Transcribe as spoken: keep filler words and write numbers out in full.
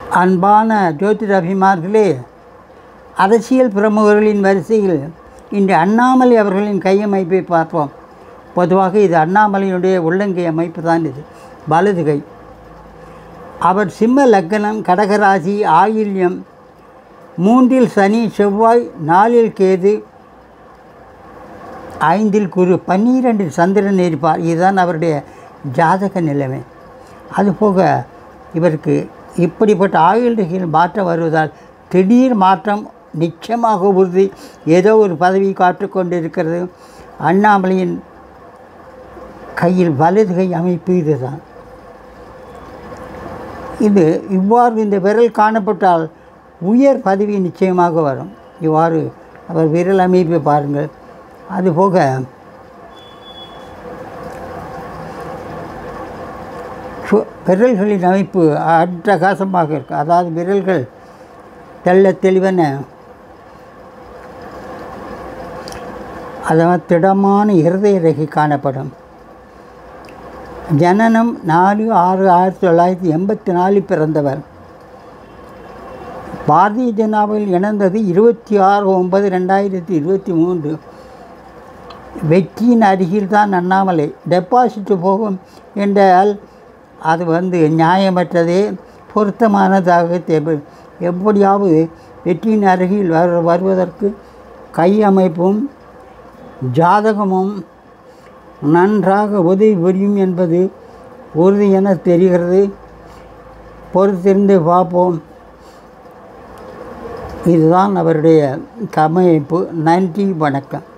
அன்பான ஜோதிட அபிமார்களே, அரசியல் பிரமுகர்களின் வரிசையில் இன்று அண்ணாமலை அவர்களின் கையமைப்பை பார்ப்போம். பொதுவாக இது அண்ணாமலையுடைய உள்ளங்கை அமைப்பு தான். இது வலது கை. அவர் சிம்ம லக்னம், கடகராசி, ஆயில்யம், மூன்றில் சனி, செவ்வாய், நாலில் கேது, ஐந்தில் குரு, பன்னிரெண்டில் சந்திரன் இருப்பார். இதுதான் அவருடைய ஜாதக நிலைமை. அதுபோக இவருக்கு இப்படிப்பட்ட ஆயுள்கள் மாற்றம் வருவதால் திடீர் மாற்றம் நிச்சயமாக உறுதி. ஏதோ ஒரு பதவி காட்டுக்கொண்டிருக்கிறது. அண்ணாமலையின் கையில் வலது கை அமைப்பு இதுதான். இது இவ்வாறு இந்த விரல் காணப்பட்டால் உயர் பதவி நிச்சயமாக வரும். இவ்வாறு அவர் விரல் அமைப்பை பாருங்கள். அதுபோக விரல்களின் அமைப்பு அட்டகாசமாக இருக்கும். அதாவது விரல்கள் தெள்ள தெளிவன, அதாவது திடமான இருதய ரேகை காணப்படும். ஜனனம் நாலு ஆறு ஆயிரத்தி தொள்ளாயிரத்தி எண்பத்தி நாலில் பிறந்தவர். பாரதிய ஜனதாவில் இணைந்தது இருபத்தி ஆறு ஒன்பது ரெண்டாயிரத்தி இருபத்தி மூன்று. வெற்றியின் அருகில் தான் அண்ணாமலை. டெபாசிட் போகும் என்றால் அது வந்து நியாயமற்றதே, பொருத்தமானதாக தேவை. எப்படியாவது வெற்றியின் அருகில் வரு வருவதற்கு கை அமைப்பும் ஜாதகமும் நன்றாக உதவி புரியும் என்பது உறுதி என தெரிகிறது. பொறுத்திருந்து பார்ப்போம். இதுதான் அவருடைய அமைப்பு. நன்றி, வணக்கம்.